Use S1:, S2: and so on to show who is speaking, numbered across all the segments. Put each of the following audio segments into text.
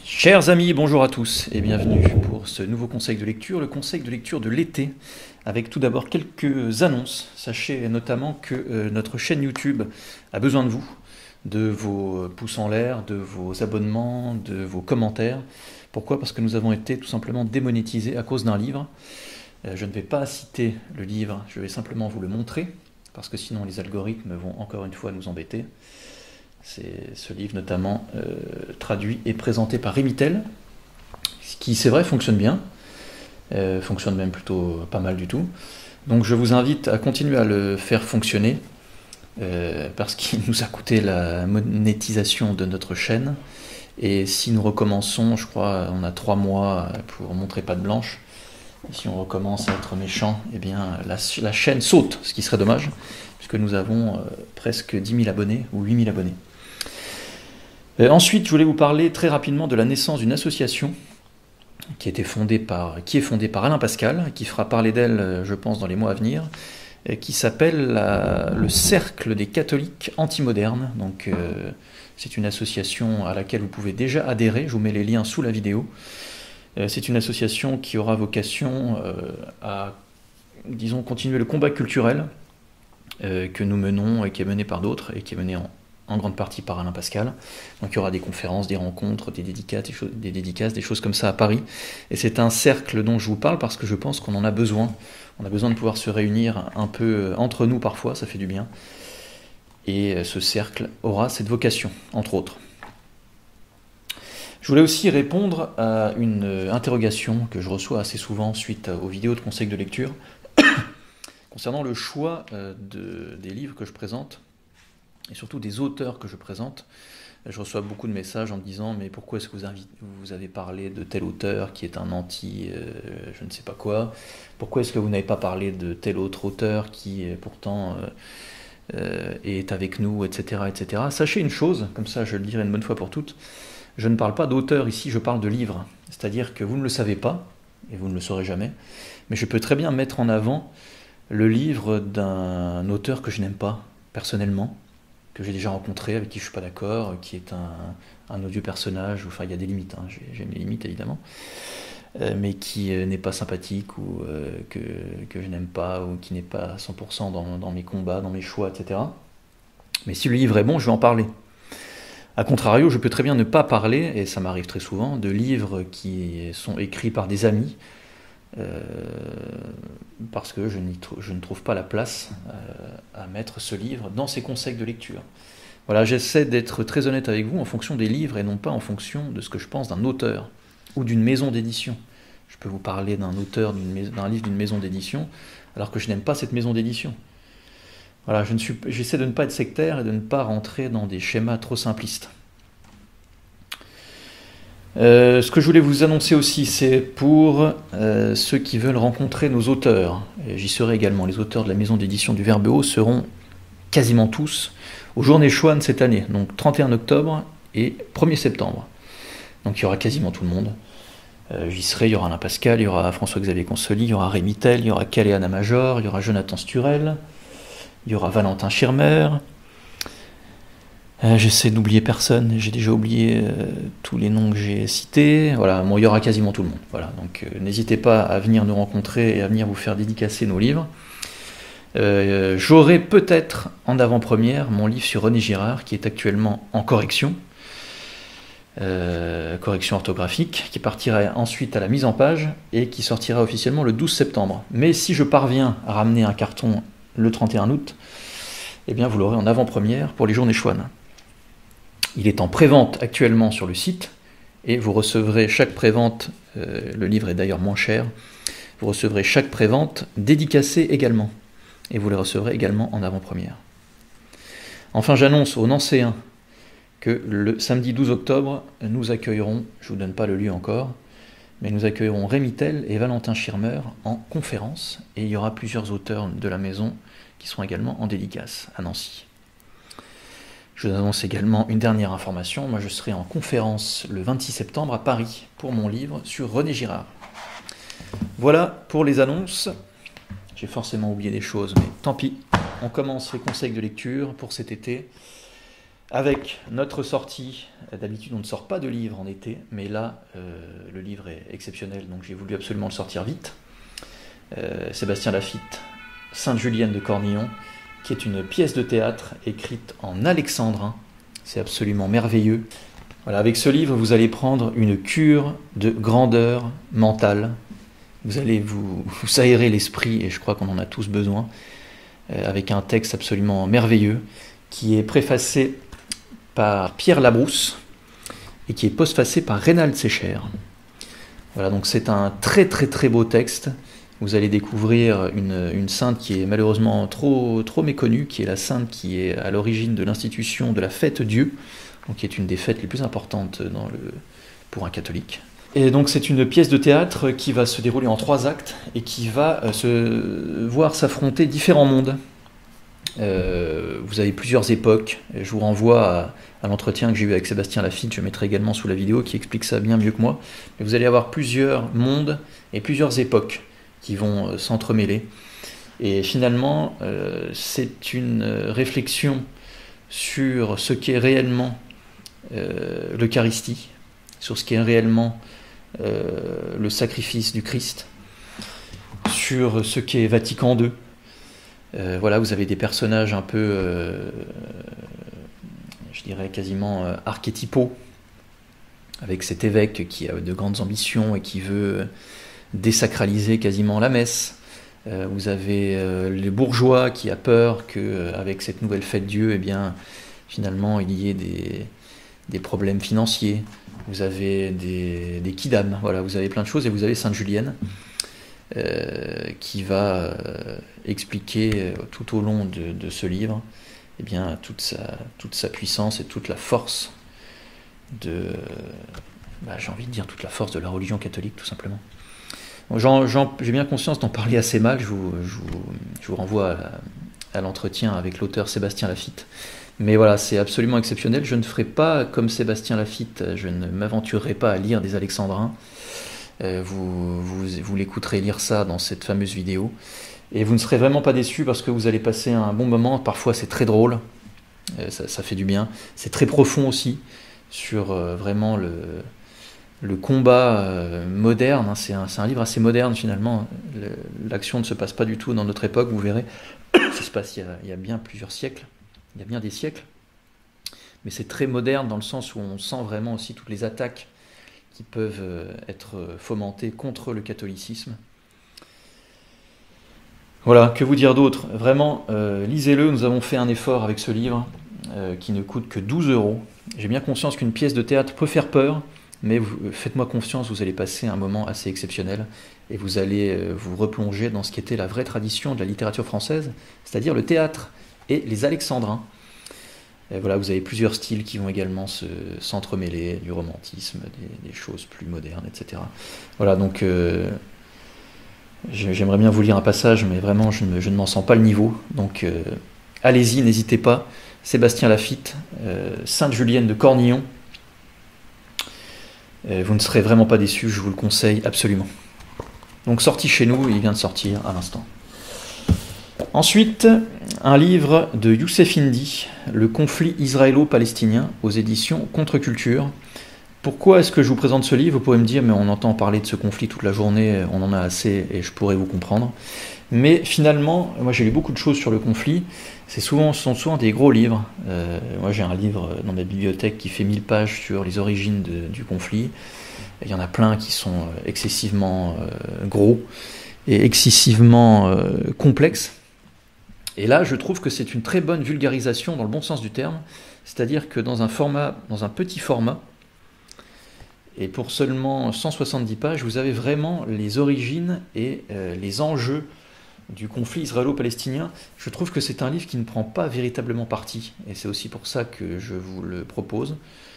S1: Chers amis, bonjour à tous et bienvenue pour ce nouveau conseil de lecture, le conseil de lecture de l'été, avec tout d'abord quelques annonces. Sachez notamment que notre chaîne YouTube a besoin de vos pouces en l'air, de vos abonnements, de vos commentaires. Pourquoi? Parce que nous avons été tout simplement démonétisés à cause d'un livre. Je ne vais pas citer le livre, je vais simplement vous le montrer, parce que sinon les algorithmes vont encore une fois nous embêter. C'est ce livre notamment traduit et présenté par Rémitel, qui c'est vrai fonctionne bien, fonctionne même plutôt pas mal du tout. Donc je vous invite à continuer à le faire fonctionner, parce qu'il nous a coûté la monétisation de notre chaîne. Et si nous recommençons, je crois on a 3 mois pour montrer patte blanche, et si on recommence à être méchant, eh bien la chaîne saute, ce qui serait dommage, puisque nous avons presque 10 000 abonnés, ou 8 000 abonnés. Ensuite, je voulais vous parler très rapidement de la naissance d'une association qui est fondée par Alain Pascal, qui fera parler d'elle, je pense, dans les mois à venir, qui s'appelle le Cercle des catholiques antimodernes. Donc, c'est une association à laquelle vous pouvez déjà adhérer, je vous mets les liens sous la vidéo. C'est une association qui aura vocation à, disons, continuer le combat culturel que nous menons et qui est mené par d'autres et qui est mené en grande partie par Alain Pascal. Donc il y aura des conférences, des rencontres, des dédicaces, des choses comme ça à Paris. Et c'est un cercle dont je vous parle parce que je pense qu'on en a besoin. On a besoin de pouvoir se réunir un peu entre nous parfois, ça fait du bien. Et ce cercle aura cette vocation, entre autres. Je voulais aussi répondre à une interrogation que je reçois assez souvent suite aux vidéos de conseils de lecture concernant le choix des livres que je présente et surtout des auteurs que je présente. Je reçois beaucoup de messages en me disant « Mais pourquoi est-ce que vous avez parlé de tel auteur qui est un anti je ne sais pas quoi? Pourquoi est-ce que vous n'avez pas parlé de tel autre auteur qui pourtant est avec nous, etc. etc. » Sachez une chose, comme ça je le dirai une bonne fois pour toutes, je ne parle pas d'auteur ici, je parle de livre. C'est-à-dire que vous ne le savez pas, et vous ne le saurez jamais, mais je peux très bien mettre en avant le livre d'un auteur que je n'aime pas, personnellement, que j'ai déjà rencontré, avec qui je ne suis pas d'accord, qui est un odieux personnage, enfin il y a des limites, hein, j'ai mes limites évidemment, mais qui n'est pas sympathique, ou que je n'aime pas, ou qui n'est pas à 100% dans mes combats, dans mes choix, etc. Mais si le livre est bon, je vais en parler. A contrario, je peux très bien ne pas parler, et ça m'arrive très souvent, de livres qui sont écrits par des amis, parce que je ne trouve pas la place à mettre ce livre dans ces conseils de lecture. Voilà, j'essaie d'être très honnête avec vous en fonction des livres et non pas en fonction de ce que je pense d'un auteur ou d'une maison d'édition. Je peux vous parler d'un auteur, d'un livre d'une maison d'édition, alors que je n'aime pas cette maison d'édition. Voilà, j'essaie de ne pas être sectaire et de ne pas rentrer dans des schémas trop simplistes. Ce que je voulais vous annoncer aussi, c'est pour ceux qui veulent rencontrer nos auteurs. J'y serai également. Les auteurs de la maison d'édition du Verbe Haut seront quasiment tous aux Journées Chouane cette année, donc 31 octobre et 1er septembre. Donc il y aura quasiment tout le monde. J'y serai, il y aura Alain Pascal, il y aura François-Xavier Consoli, il y aura Rémitel, il y aura Caléana Major, il y aura Jonathan Sturel, il y aura Valentin Schirmer. J'essaie d'oublier personne, j'ai déjà oublié tous les noms que j'ai cités. Voilà, bon, il y aura quasiment tout le monde. Voilà, donc n'hésitez pas à venir nous rencontrer et à venir vous faire dédicacer nos livres. J'aurai peut-être en avant-première mon livre sur René Girard, qui est actuellement en correction, correction orthographique, qui partira ensuite à la mise en page et qui sortira officiellement le 12 septembre. Mais si je parviens à ramener un carton le 31 août, eh bien vous l'aurez en avant-première pour les Journées Chouane. Il est en prévente actuellement sur le site, et vous recevrez chaque prévente, le livre est d'ailleurs moins cher, vous recevrez chaque prévente dédicacée également, et vous les recevrez également en avant-première. Enfin, j'annonce aux Nancéens que le samedi 12 octobre, nous accueillerons, je ne vous donne pas le lieu encore, mais nous accueillerons Rémitel et Valentin Schirmer en conférence, et il y aura plusieurs auteurs de la maison qui seront également en dédicace à Nancy. Je vous annonce également une dernière information. Moi, je serai en conférence le 26 septembre à Paris pour mon livre sur René Girard. Voilà pour les annonces. J'ai forcément oublié des choses, mais tant pis. On commence les conseils de lecture pour cet été. avec notre sortie. D'habitude, on ne sort pas de livre en été, mais là, le livre est exceptionnel, donc j'ai voulu absolument le sortir vite. Sébastien Lafitte, Sainte-Julienne de Cornillon, qui est une pièce de théâtre écrite en alexandrin. C'est absolument merveilleux. Voilà, avec ce livre, vous allez prendre une cure de grandeur mentale. Vous allez vous aérer l'esprit, et je crois qu'on en a tous besoin, avec un texte absolument merveilleux, qui est préfacé par Pierre Labrousse, et qui est postfacé par Reynald Secher. Voilà, donc c'est un très très très beau texte. Vous allez découvrir une sainte qui est malheureusement trop méconnue, qui est la sainte qui est à l'origine de l'institution de la fête Dieu, donc qui est une des fêtes les plus importantes pour un catholique. Et donc c'est une pièce de théâtre qui va se dérouler en 3 actes et qui va se voir s'affronter différents mondes. Vous avez plusieurs époques. Je vous renvoie à l'entretien que j'ai eu avec Sébastien Lafitte, je mettrai également sous la vidéo, qui explique ça bien mieux que moi. Mais vous allez avoir plusieurs mondes et plusieurs époques qui vont s'entremêler. Et finalement, c'est une réflexion sur ce qu'est réellement l'Eucharistie, sur ce qu'est réellement le sacrifice du Christ, sur ce qu'est Vatican II. Voilà, vous avez des personnages un peu, je dirais quasiment archétypaux, avec cet évêque qui a de grandes ambitions et qui veut désacraliser quasiment la messe. Vous avez les bourgeois qui a peur qu'avec cette nouvelle fête Dieu, eh bien, finalement, il y ait des problèmes financiers. Vous avez des kidams, voilà, vous avez plein de choses, et vous avez Sainte-Julienne qui va expliquer tout au long de ce livre, eh bien, toute sa puissance et toute la force j'ai envie de dire toute la force de la religion catholique, tout simplement. J'ai bien conscience d'en parler assez mal, je vous renvoie à l'entretien avec l'auteur Sébastien Lafitte. Mais voilà, c'est absolument exceptionnel. Je ne ferai pas comme Sébastien Lafitte, je ne m'aventurerai pas à lire des alexandrins. Vous l'écouterez lire ça dans cette fameuse vidéo. Et vous ne serez vraiment pas déçus parce que vous allez passer un bon moment. Parfois c'est très drôle, ça fait du bien. C'est très profond aussi sur vraiment le combat moderne. C'est un livre assez moderne finalement. L'action ne se passe pas du tout dans notre époque, vous verrez. Ça se passe il y a bien plusieurs siècles. Il y a bien des siècles. Mais c'est très moderne dans le sens où on sent vraiment aussi toutes les attaques qui peuvent être fomentées contre le catholicisme. Voilà, que vous dire d'autre? Vraiment, lisez-le. Nous avons fait un effort avec ce livre qui ne coûte que 12 €. J'ai bien conscience qu'une pièce de théâtre peut faire peur, mais faites-moi confiance, vous allez passer un moment assez exceptionnel et vous allez vous replonger dans ce qui était la vraie tradition de la littérature française, c'est-à-dire le théâtre et les alexandrins. Et voilà, vous avez plusieurs styles qui vont également s'entremêler, du romantisme, des choses plus modernes, etc. Voilà, donc j'aimerais bien vous lire un passage, mais vraiment je ne m'en sens pas le niveau. Donc allez-y, n'hésitez pas. Sébastien Lafitte, Sainte-Julienne de Cornillon. Vous ne serez vraiment pas déçus, je vous le conseille absolument. Donc sorti chez nous, il vient de sortir à l'instant. Ensuite, un livre de Youssef Indy, Le conflit israélo-palestinien, aux éditions Contre-Culture. Pourquoi est-ce que je vous présente ce livre? Vous pourrez me dire, mais on entend parler de ce conflit toute la journée, on en a assez et je pourrais vous comprendre. Mais finalement, moi j'ai lu beaucoup de choses sur le conflit, ce sont souvent des gros livres. Moi j'ai un livre dans ma bibliothèque qui fait 1000 pages sur les origines du conflit. Il y en a plein qui sont excessivement gros et excessivement complexes. Et là, je trouve que c'est une très bonne vulgarisation dans le bon sens du terme, c'est-à-dire que dans un petit format, et pour seulement 170 pages, vous avez vraiment les origines et les enjeux du conflit israélo-palestinien. Je trouve que c'est un livre qui ne prend pas véritablement parti, et c'est aussi pour ça que je vous le propose.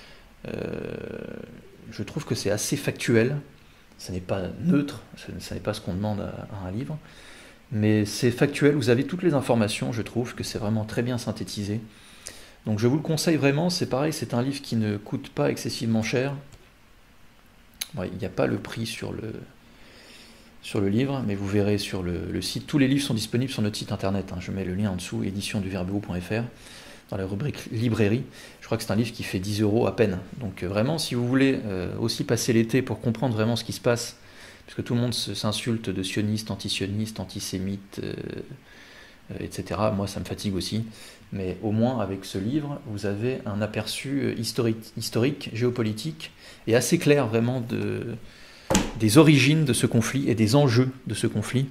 S1: Je trouve que c'est assez factuel, ça n'est pas neutre, ça n'est pas ce qu'on demande à un livre, mais c'est factuel, vous avez toutes les informations, je trouve que c'est vraiment très bien synthétisé. Donc je vous le conseille vraiment, c'est pareil, c'est un livre qui ne coûte pas excessivement cher. Ouais, il n'y a pas le prix sur le livre, mais vous verrez sur le site, tous les livres sont disponibles sur notre site internet, hein. Je mets le lien en dessous, éditionduverbeau.fr. dans la rubrique librairie. Je crois que c'est un livre qui fait 10 € à peine. Donc vraiment, si vous voulez aussi passer l'été pour comprendre vraiment ce qui se passe, puisque tout le monde s'insulte de sionistes, antisémites, etc. Moi, ça me fatigue aussi. Mais au moins, avec ce livre, vous avez un aperçu historique, géopolitique, et assez clair vraiment des origines de ce conflit et des enjeux de ce conflit.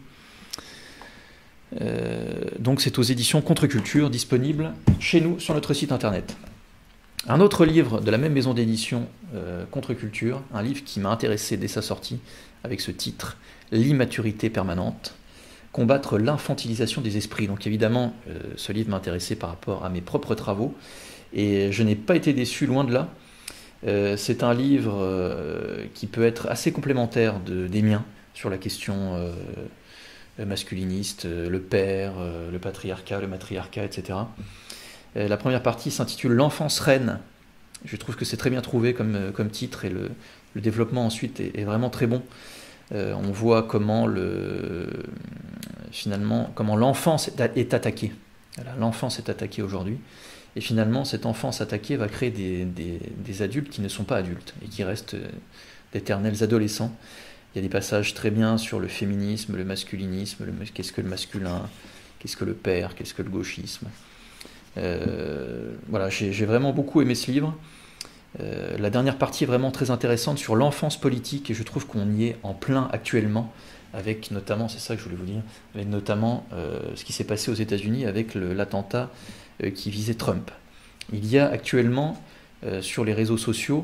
S1: Donc c'est aux éditions Contre-Culture, disponible chez nous sur notre site internet. Un autre livre de la même maison d'édition, Contre-Culture, un livre qui m'a intéressé dès sa sortie, avec ce titre, L'immaturité permanente, combattre l'infantilisation des esprits. Donc évidemment, ce livre m'a intéressé par rapport à mes propres travaux, et je n'ai pas été déçu, loin de là. C'est un livre qui peut être assez complémentaire des miens sur la question masculiniste, le père, le patriarcat, le matriarcat, etc. La première partie s'intitule L'enfance reine. Je trouve que c'est très bien trouvé comme titre, et le développement ensuite est vraiment très bon. On voit comment comment l'enfance est attaquée. Voilà, l'enfance est attaquée aujourd'hui. Et finalement, cette enfance attaquée va créer des adultes qui ne sont pas adultes et qui restent d'éternels adolescents. Il y a des passages très bien sur le féminisme, le masculinisme, qu'est-ce que le masculin, qu'est-ce que le père, qu'est-ce que le gauchisme. Voilà, j'ai vraiment beaucoup aimé ce livre. La dernière partie est vraiment très intéressante sur l'enfance politique, et je trouve qu'on y est en plein actuellement, avec notamment, c'est ça que je voulais vous dire, avec notamment ce qui s'est passé aux États-Unis avec l'attentat qui visait Trump. Il y a actuellement sur les réseaux sociaux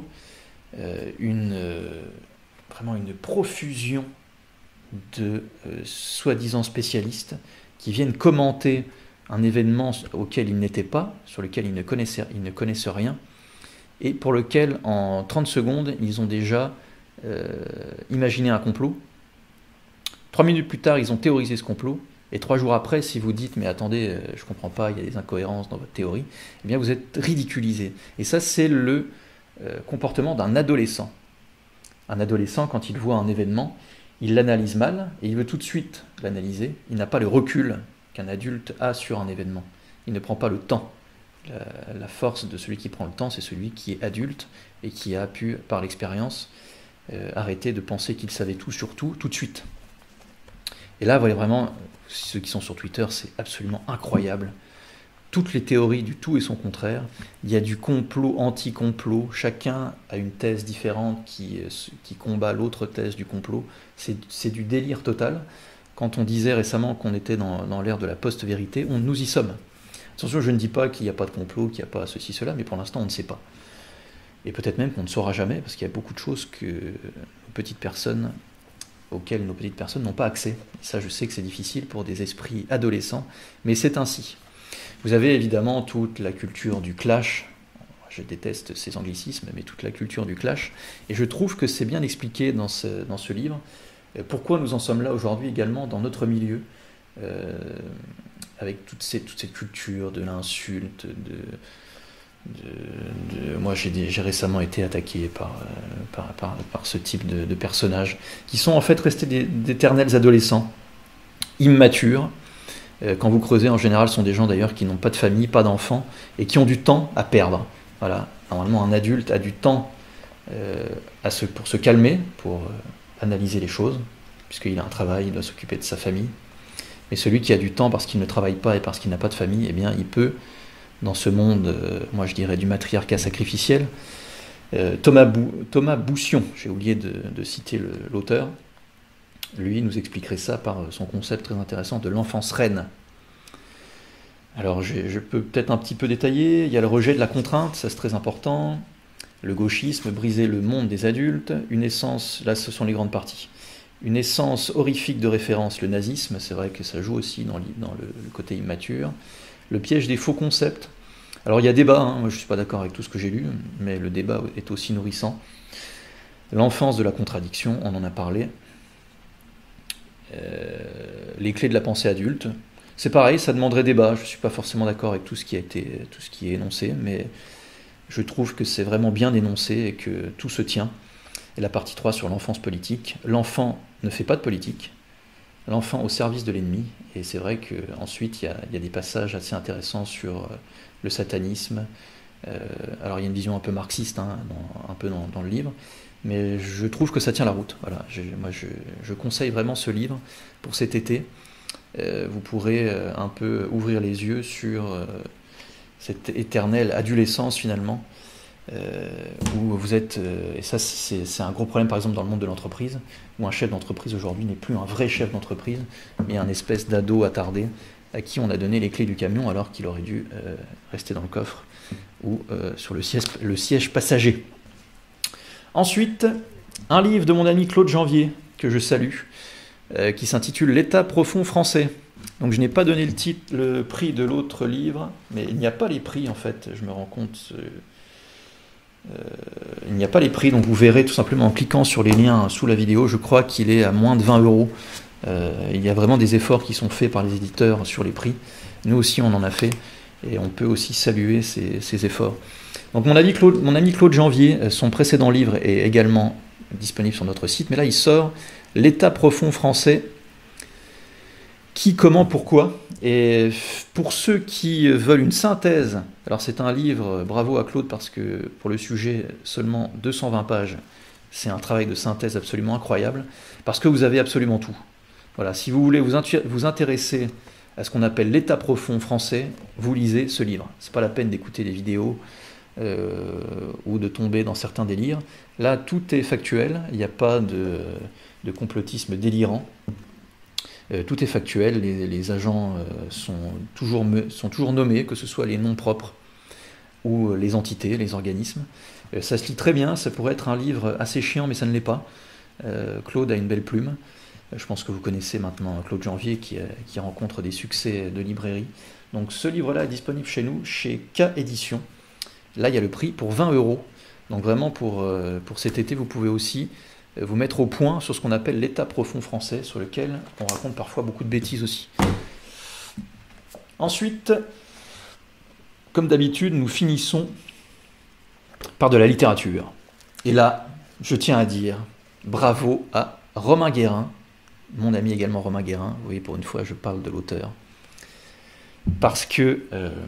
S1: vraiment une profusion de soi-disant spécialistes qui viennent commenter un événement auquel ils n'étaient pas, sur lequel ils ne connaissent rien, et pour lequel en 30 secondes ils ont déjà imaginé un complot. 3 minutes plus tard, ils ont théorisé ce complot, et 3 jours après, si vous dites « mais attendez, je ne comprends pas, il y a des incohérences dans votre théorie », eh bien vous êtes ridiculisé. Et ça, c'est le comportement d'un adolescent. Un adolescent, quand il voit un événement, il l'analyse mal, et il veut tout de suite l'analyser. Il n'a pas le recul qu'un adulte a sur un événement. Il ne prend pas le temps. La force de celui qui prend le temps, c'est celui qui est adulte et qui a pu, par l'expérience, arrêter de penser qu'il savait tout sur tout de suite. Et là, vous voyez vraiment, ceux qui sont sur Twitter, c'est absolument incroyable. Toutes les théories du tout et son contraire. Il y a du complot, anti-complot. Chacun a une thèse différente qui combat l'autre thèse du complot. C'est du délire total. Quand on disait récemment qu'on était dans l'ère de la post-vérité, nous y sommes. Attention, je ne dis pas qu'il n'y a pas de complot, qu'il n'y a pas ceci, cela, mais pour l'instant, on ne sait pas. Et peut-être même qu'on ne saura jamais, parce qu'il y a beaucoup de choses auxquelles nos petites personnes n'ont pas accès. Et ça, je sais que c'est difficile pour des esprits adolescents, mais c'est ainsi. Vous avez évidemment toute la culture du clash. Je déteste ces anglicismes, mais toute la culture du clash. Et je trouve que c'est bien expliqué dans ce livre. Pourquoi nous en sommes là aujourd'hui également dans notre milieu, avec toute cette culture de l'insulte, moi j'ai récemment été attaqué par ce type de personnages, qui sont en fait restés d'éternels adolescents, immatures. Quand vous creusez, en général, ce sont des gens d'ailleurs qui n'ont pas de famille, pas d'enfants, et qui ont du temps à perdre. Voilà. Normalement, un adulte a du temps pour se calmer, pour analyser les choses, puisqu'il a un travail, il doit s'occuper de sa famille. Mais celui qui a du temps parce qu'il ne travaille pas et parce qu'il n'a pas de famille, eh bien, il peut, dans ce monde, moi je dirais, du matriarcat sacrificiel, Thomas Boussion, j'ai oublié de citer l'auteur, lui nous expliquerait ça par son concept très intéressant de l'enfance reine. Alors je peux peut-être un petit peu détailler. Il y a le rejet de la contrainte, ça c'est très important. Le gauchisme, briser le monde des adultes. Une essence, là ce sont les grandes parties. Une essence horrifique de référence, le nazisme, c'est vrai que ça joue aussi dans le côté immature. Le piège des faux concepts. Alors il y a débat, moi je ne suis pas d'accord avec tout ce que j'ai lu, mais le débat est aussi nourrissant. L'enfance de la contradiction, on en a parlé. Les clés de la pensée adulte, c'est pareil, ça demanderait débat. Je ne suis pas forcément d'accord avec tout ce qui est énoncé, mais je trouve que c'est vraiment bien énoncé et que tout se tient. Et la partie 3 sur l'enfance politique, l'enfant ne fait pas de politique, l'enfant au service de l'ennemi, et c'est vrai qu'ensuite il y a des passages assez intéressants sur le satanisme. Alors il y a une vision un peu marxiste, hein, un peu dans le livre, mais je trouve que ça tient la route. Voilà, moi je conseille vraiment ce livre pour cet été. Vous pourrez un peu ouvrir les yeux sur cette éternelle adolescence finalement, où vous êtes, et ça c'est un gros problème par exemple dans le monde de l'entreprise, où un chef d'entreprise aujourd'hui n'est plus un vrai chef d'entreprise, mais un espèce d'ado attardé à qui on a donné les clés du camion alors qu'il aurait dû rester dans le coffre ou sur le siège passager. Ensuite, un livre de mon ami Claude Janvier, que je salue, qui s'intitule L'État profond français. Donc je n'ai pas donné le prix de l'autre livre, mais il n'y a pas les prix en fait, je me rends compte. Il n'y a pas les prix, donc vous verrez tout simplement en cliquant sur les liens sous la vidéo, je crois qu'il est à moins de 20 €. Il y a vraiment des efforts qui sont faits par les éditeurs sur les prix. Nous aussi on en a fait, et on peut aussi saluer ces efforts. Donc mon ami Claude Janvier, son précédent livre est également disponible sur notre site, mais là il sort L'État profond français, qui, comment, pourquoi. Et pour ceux qui veulent une synthèse, alors c'est un livre, bravo à Claude, parce que pour le sujet, seulement 220 pages, c'est un travail de synthèse absolument incroyable, parce que vous avez absolument tout. Voilà, si vous voulez vous intéresser à ce qu'on appelle l'État profond français, vous lisez ce livre. C'est pas la peine d'écouter des vidéos ou de tomber dans certains délires. Là, tout est factuel, il n'y a pas de complotisme délirant. Tout est factuel, les agents sont toujours nommés, que ce soit les noms propres ou les entités, les organismes. Ça se lit très bien, ça pourrait être un livre assez chiant, mais ça ne l'est pas. Claude a une belle plume. Je pense que vous connaissez maintenant Claude Janvier qui rencontre des succès de librairie. Donc ce livre-là est disponible chez nous, chez K Éditions. Là, il y a le prix pour 20 €. Donc vraiment, pour cet été, vous pouvez aussi vous mettre au point sur ce qu'on appelle l'État profond français, sur lequel on raconte parfois beaucoup de bêtises aussi. Ensuite, comme d'habitude, nous finissons par de la littérature. Et là, je tiens à dire bravo à Romain Guérin, mon ami également Romain Guérin. Vous voyez, pour une fois, je parle de l'auteur. Parce que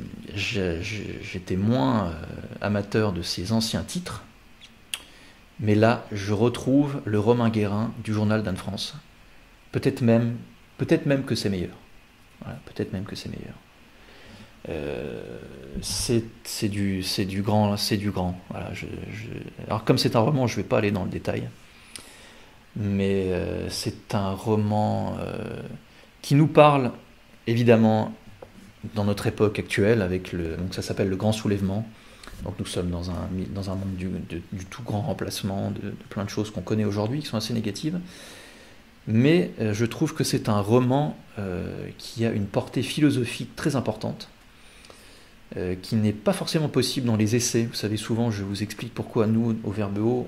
S1: j'étais moins amateur de ses anciens titres, mais là, je retrouve le Romain Guérin du journal d'Anne-France. Peut-être même que c'est meilleur. Voilà, peut-être même que c'est meilleur. C'est du grand. Voilà, alors comme c'est un roman, je ne vais pas aller dans le détail, mais c'est un roman qui nous parle évidemment dans notre époque actuelle, donc ça s'appelle Le Grand Soulèvement. Donc nous sommes dans un monde du tout grand remplacement, de plein de choses qu'on connaît aujourd'hui, qui sont assez négatives. Mais je trouve que c'est un roman qui a une portée philosophique très importante, qui n'est pas forcément possible dans les essais. Vous savez, souvent je vous explique pourquoi nous, au Verbeo,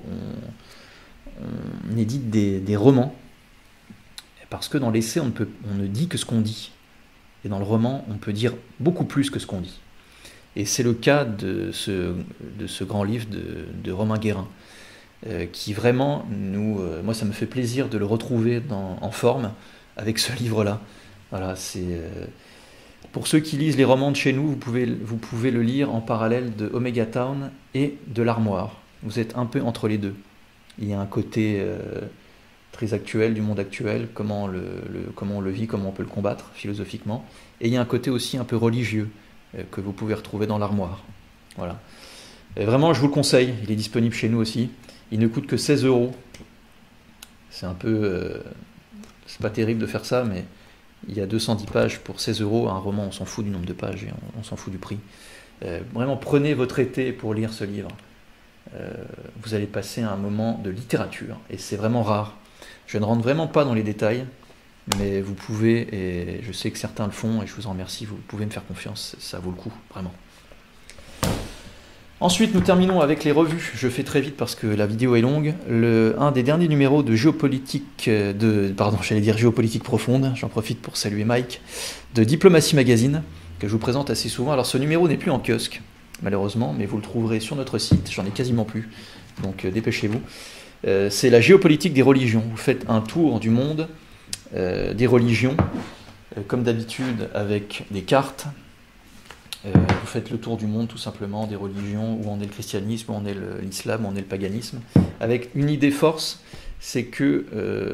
S1: on édite des romans. Parce que dans l'essai, on ne dit que ce qu'on dit. Et dans le roman, on peut dire beaucoup plus que ce qu'on dit. Et c'est le cas de ce grand livre de Romain Guérin, qui vraiment, moi ça me fait plaisir de le retrouver en forme avec ce livre-là. Voilà, pour ceux qui lisent les romans de chez nous, vous pouvez le lire en parallèle de Omega Town et de l'Armoire. Vous êtes un peu entre les deux. Il y a un côté très actuel du monde actuel, comment on le vit, comment on peut le combattre philosophiquement, et il y a un côté aussi un peu religieux que vous pouvez retrouver dans l'Armoire. Voilà. Et vraiment, je vous le conseille, il est disponible chez nous aussi. Il ne coûte que 16 €. C'est un peu... c'est pas terrible de faire ça, mais il y a 210 pages pour 16 €. Un roman, on s'en fout du nombre de pages et on s'en fout du prix. Vraiment, prenez votre été pour lire ce livre. Vous allez passer un moment de littérature, et c'est vraiment rare. Je ne rentre vraiment pas dans les détails, mais vous pouvez, et je sais que certains le font, et je vous en remercie, vous pouvez me faire confiance, ça vaut le coup, vraiment. Ensuite, nous terminons avec les revues. Je fais très vite parce que la vidéo est longue. Un des derniers numéros de Géopolitique, Géopolitique Profonde, j'en profite pour saluer Mike, de Diplomatie Magazine, que je vous présente assez souvent. Alors ce numéro n'est plus en kiosque, malheureusement, mais vous le trouverez sur notre site, j'en ai quasiment plus, donc dépêchez-vous. C'est la géopolitique des religions. Vous faites un tour du monde des religions, comme d'habitude avec des cartes, Vous faites le tour du monde tout simplement, des religions, où en est le christianisme, où en est l'islam, où en est le paganisme, avec une idée force, c'est que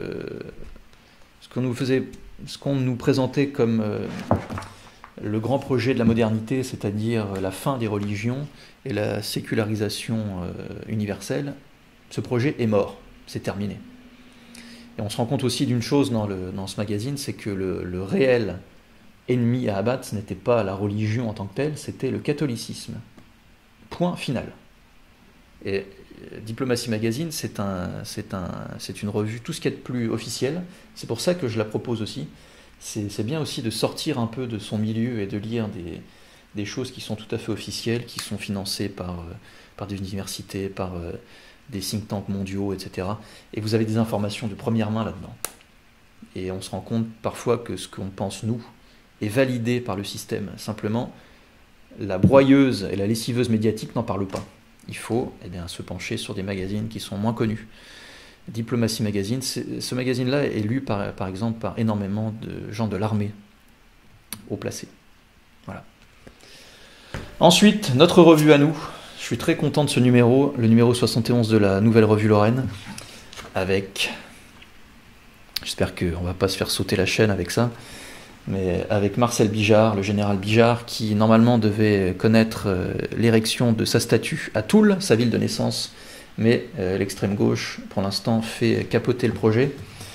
S1: ce qu'on nous présentait comme le grand projet de la modernité, c'est-à-dire la fin des religions et la sécularisation universelle, ce projet est mort, c'est terminé. Et on se rend compte aussi d'une chose dans ce magazine, c'est que le réel ennemi à abattre, ce n'était pas la religion en tant que telle, c'était le catholicisme. Point final. Et Diplomatie Magazine, c'est une revue, tout ce qu'il y a de plus officiel. C'est pour ça que je la propose aussi. C'est bien aussi de sortir un peu de son milieu et de lire des choses qui sont tout à fait officielles, qui sont financées par des universités, par des think tanks mondiaux, etc. Et vous avez des informations de première main là-dedans. Et on se rend compte parfois que ce qu'on pense, nous, est validé par le système. Simplement, la broyeuse et la lessiveuse médiatique n'en parlent pas. Il faut se pencher sur des magazines qui sont moins connus. Diplomatie Magazine, ce magazine-là est lu par exemple par énormément de gens de l'armée, haut placés. Voilà. Ensuite, notre revue à nous. Je suis très content de ce numéro, le numéro 71 de la Nouvelle Revue Lorraine, avec... J'espère qu'on ne va pas se faire sauter la chaîne avec ça, mais avec Marcel Bijard, le général Bijard, qui normalement devait connaître l'érection de sa statue à Toul, sa ville de naissance, mais l'extrême gauche, pour l'instant, fait capoter le projet.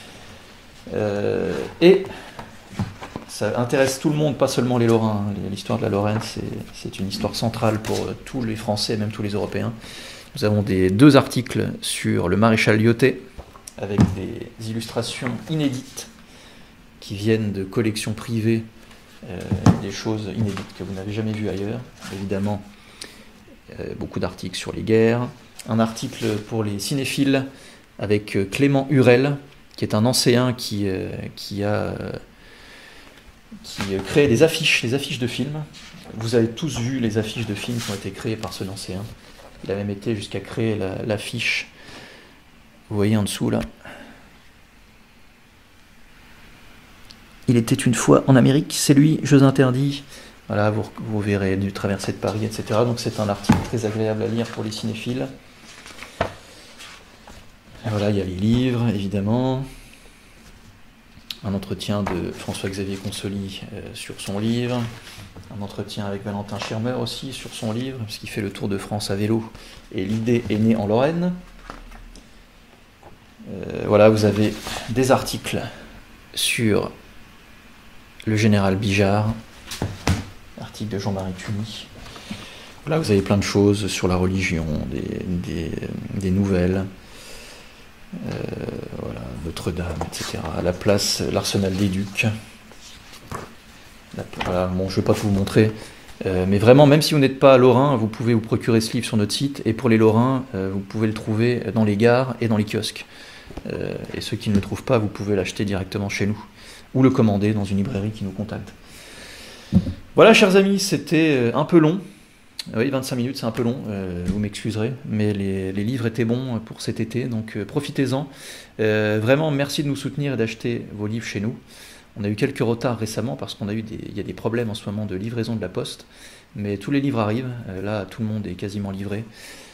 S1: Et ça intéresse tout le monde, pas seulement les Lorrains. L'histoire de la Lorraine, c'est une histoire centrale pour tous les Français, même tous les Européens. Nous avons deux articles sur le maréchal Lyautey, avec des illustrations inédites qui viennent de collections privées, des choses inédites que vous n'avez jamais vues ailleurs. Évidemment, beaucoup d'articles sur les guerres. Un article pour les cinéphiles avec Clément Hurel, qui est un ancéen qui crée des affiches de films. Vous avez tous vu les affiches de films qui ont été créées par ce ancéen. Il a même été jusqu'à créer l'affiche, vous voyez en dessous là. Il était une fois en Amérique, c'est lui, Jeux interdits. Voilà, vous verrez du traversée de Paris, etc. Donc c'est un article très agréable à lire pour les cinéphiles. Et voilà, il y a les livres, évidemment. Un entretien de François-Xavier Consoli sur son livre. Un entretien avec Valentin Schirmer aussi sur son livre, puisqu'il fait le tour de France à vélo. Et l'idée est née en Lorraine. Voilà, vous avez des articles sur le général Bijard, article de Jean-Marie Cuny. Là, vous avez plein de choses sur la religion, des nouvelles. Voilà, Notre-Dame, etc. La place, l'Arsenal des Ducs. Voilà, bon, je ne vais pas tout vous montrer. Mais vraiment, même si vous n'êtes pas lorrain, vous pouvez vous procurer ce livre sur notre site. Et pour les lorrains, vous pouvez le trouver dans les gares et dans les kiosques. Et ceux qui ne le trouvent pas, vous pouvez l'acheter directement chez nous. Ou le commander dans une librairie qui nous contacte. Voilà, chers amis, c'était un peu long. Oui, 25 minutes, c'est un peu long, vous m'excuserez, mais les livres étaient bons pour cet été, donc profitez-en. Vraiment, merci de nous soutenir et d'acheter vos livres chez nous. On a eu quelques retards récemment parce il y a des problèmes en ce moment de livraison de la poste, mais tous les livres arrivent. Là, tout le monde est quasiment livré.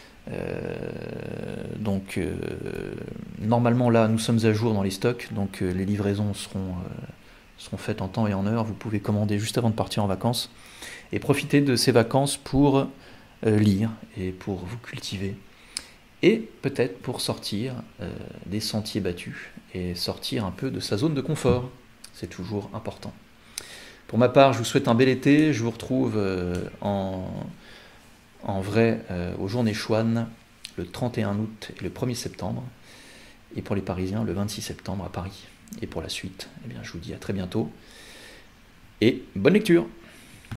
S1: Donc, normalement, là, nous sommes à jour dans les stocks, donc les livraisons seront faites en temps et en heure. Vous pouvez commander juste avant de partir en vacances et profiter de ces vacances pour lire et pour vous cultiver et peut-être pour sortir des sentiers battus et sortir un peu de sa zone de confort. C'est toujours important. Pour ma part, je vous souhaite un bel été. Je vous retrouve en vrai aux Journées Chouane le 31 août et le 1er septembre. Et pour les Parisiens, le 26 septembre à Paris. Et pour la suite, eh bien, je vous dis à très bientôt. Et bonne lecture!